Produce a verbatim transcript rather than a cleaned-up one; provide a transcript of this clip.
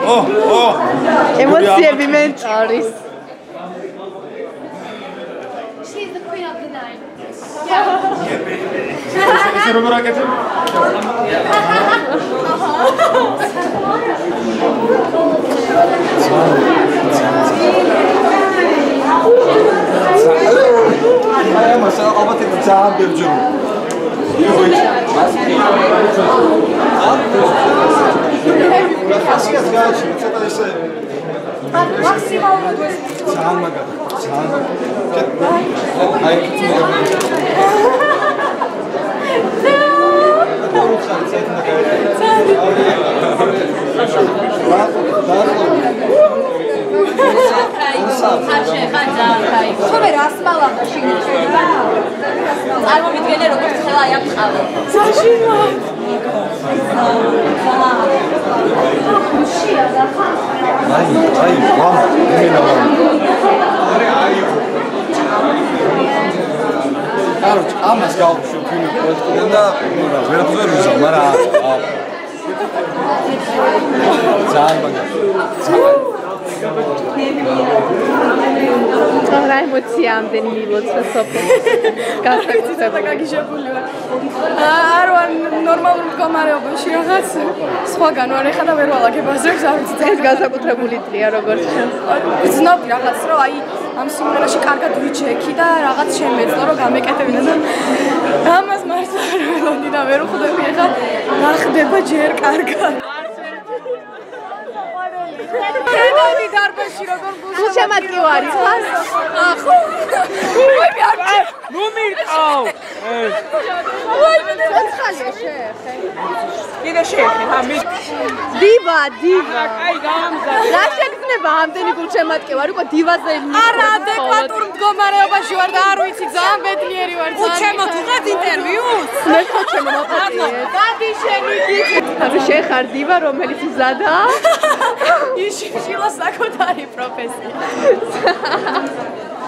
ემოციები მენტორის. She's the queen of the night. Είσαι როგორ აკეთებ? აი მასა ალბათ ეს ძალიან ბევრჯერ. ასიაც გააჩინე, ცოტა ისე მაქსიმალურად ეს ძალიან მაგარი, ძალიან. აი ხომე რას მალავდა შეიძლება წარმოვიდგენე როგორც ხელა აი ამყავა საშინო აი აი ვამ იმენა ვამ კაროჩ ამას გავუშვი ფილმი პროექტიდან და ვერაფერს ვერ ვიზამ მაგრამ ძალიან მაგარი რა ემოცია ამდენი მილოცვა სოფო გასაკუთრება გაგიჟებული ვარ არ ვარ ნორმალურ მდგომარეობაში რაღაც სხვაგან ვარ ეხლა და ვერ ვალაგებ აზრებს არ ვიცი ეს გასაკუთრებული წრია როგორც შენ ვცნობ რაღაც რომ აი ამ სიმღერაში კარგად ვიჩექი და რაღაც შემეძლო რომ გამეკეთებინა და ამას მართლა არ ველოდი და ვერ ვხვდები ეხლა რა ხდება ჯერ კარგად ხედავდი დარბაზში როგორ გუშინ შემატკივარი ხარ? ახო უები არ ნუ მიყავ უები ცოცხალია შეხე კიდე შეხე ჰა მი დივა დივა აი გამზარდა რა შეგრძნება ამდენი გულშემატკივარი უკვე დივაზე არა ადეკვატურ მდგომარეობაში ვარ და არ ვიცი ძალიან ბედნიერი ვარ ძალიან უჩემო თუღაც ინტერვიუს მე ხოჩემო მოპატიე გადი შენი გიქ ანუ შეხარ დივა რომელიც მზადაა იში შილოს საკუთარი პროფესია